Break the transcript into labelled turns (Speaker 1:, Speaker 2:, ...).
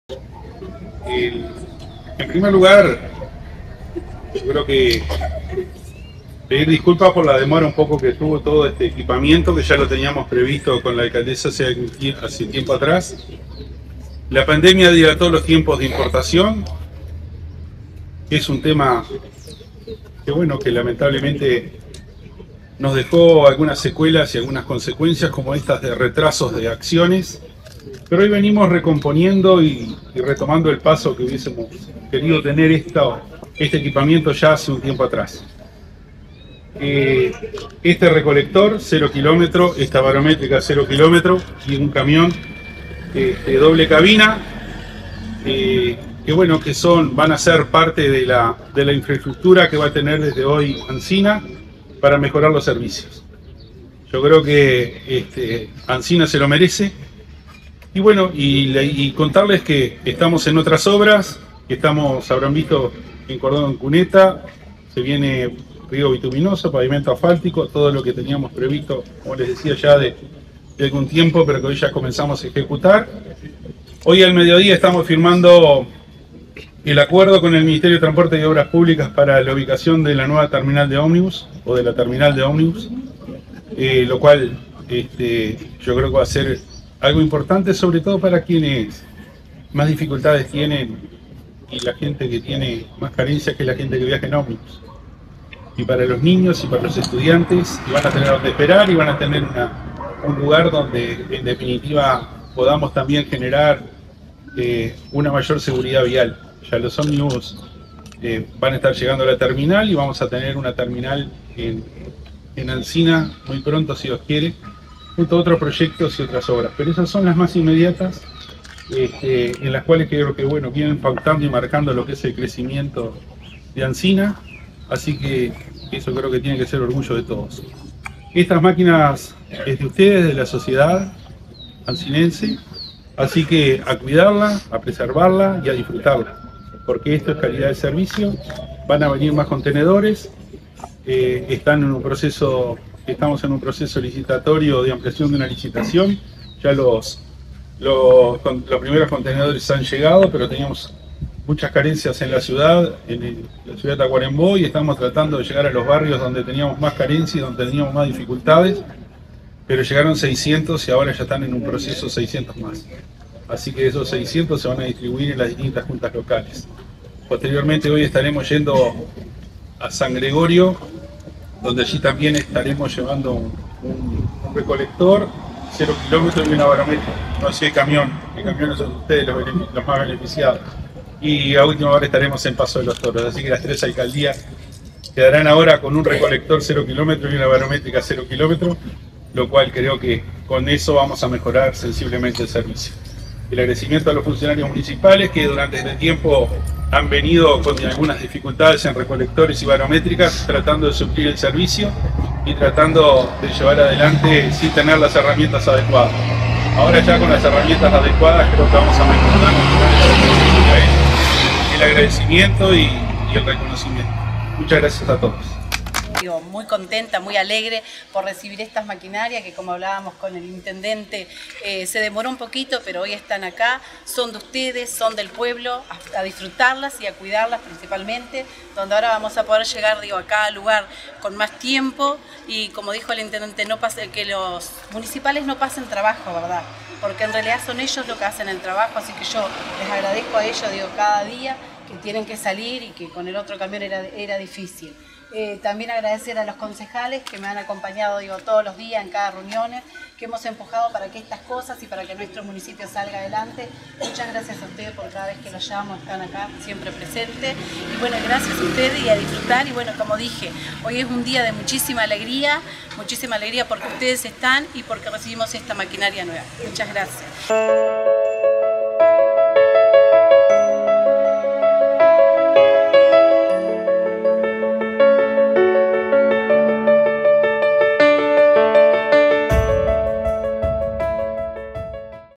Speaker 1: En primer lugar, yo creo que pedir disculpas por la demora un poco que tuvo todo este equipamiento, que ya lo teníamos previsto con la alcaldesa hace tiempo atrás. La pandemia dilató los tiempos de importación, que es un tema que lamentablemente nos dejó algunas secuelas y algunas consecuencias como estas de retrasos de acciones, pero hoy venimos recomponiendo y retomando el paso que hubiésemos querido tener este equipamiento ya hace un tiempo atrás. Este recolector 0 kilómetro, esta barométrica 0 kilómetro y un camión de doble cabina, que van a ser parte de la infraestructura que va a tener desde hoy Ancina para mejorar los servicios. Yo creo que Ancina se lo merece. Y contarles que estamos en otras obras, que habrán visto en Cordón Cuneta, se viene río bituminoso, pavimento asfáltico, todo lo que teníamos previsto, como les decía ya de algún tiempo, pero que hoy ya comenzamos a ejecutar. Hoy al mediodía estamos firmando el acuerdo con el Ministerio de Transporte y Obras Públicas para la ubicación de la nueva terminal de ómnibus, o de la terminal de ómnibus, lo cual yo creo que va a ser algo importante, sobre todo para quienes más dificultades tienen y la gente que tiene más carencias, que la gente que viaja en ómnibus. Y para los niños y para los estudiantes, y van a tener donde esperar y van a tener un lugar donde en definitiva podamos también generar una mayor seguridad vial. Ya los ómnibus van a estar llegando a la terminal y vamos a tener una terminal en Ancina muy pronto, si Dios quiere, junto a otros proyectos y otras obras. Pero esas son las más inmediatas, en las cuales creo que vienen pautando y marcando lo que es el crecimiento de Ancina. Así que eso creo que tiene que ser orgullo de todos. Estas máquinas es de ustedes, de la sociedad ancinense, así que a cuidarla, a preservarla y a disfrutarla, porque esto es calidad de servicio. Van a venir más contenedores, estamos en un proceso licitatorio de ampliación de una licitación. Ya los primeros contenedores han llegado, pero teníamos muchas carencias en la ciudad, la ciudad de Tacuarembó, y estamos tratando de llegar a los barrios donde teníamos más carencia y donde teníamos más dificultades, pero llegaron 600 y ahora ya están en un proceso 600 más. Así que esos 600 se van a distribuir en las distintas juntas locales. Posteriormente hoy estaremos yendo a San Gregorio, donde allí también estaremos llevando un recolector 0 kilómetros y una barométrica. No sé, el camión, el camión son ustedes los más beneficiados. Y a última hora estaremos en Paso de los Toros, así que las tres alcaldías quedarán ahora con un recolector 0 kilómetros y una barométrica 0 kilómetros, lo cual creo que con eso vamos a mejorar sensiblemente el servicio. El agradecimiento a los funcionarios municipales que durante este tiempo han venido con algunas dificultades en recolectores y barométricas, tratando de suplir el servicio y tratando de llevar adelante sin tener las herramientas adecuadas. Ahora ya con las herramientas adecuadas creo que vamos a mejorar el agradecimiento y el reconocimiento. Muchas gracias a todos.
Speaker 2: Muy contenta, muy alegre por recibir estas maquinarias que, como hablábamos con el intendente, se demoró un poquito, pero hoy están acá, son de ustedes, son del pueblo, a disfrutarlas y a cuidarlas principalmente, donde ahora vamos a poder llegar a cada lugar con más tiempo y, como dijo el intendente, que los municipales no pasen trabajo, ¿verdad? Porque en realidad son ellos los que hacen el trabajo, así que yo les agradezco a ellos, cada día que tienen que salir y que con el otro camión era difícil. También agradecer a los concejales que me han acompañado todos los días en cada reunión, que hemos empujado para que estas cosas y para que nuestro municipio salga adelante. Muchas gracias a ustedes por cada vez que los llamo, están acá siempre presentes. Y gracias a ustedes y a disfrutar. Y como dije, hoy es un día de muchísima alegría porque ustedes están y porque recibimos esta maquinaria nueva. Muchas gracias.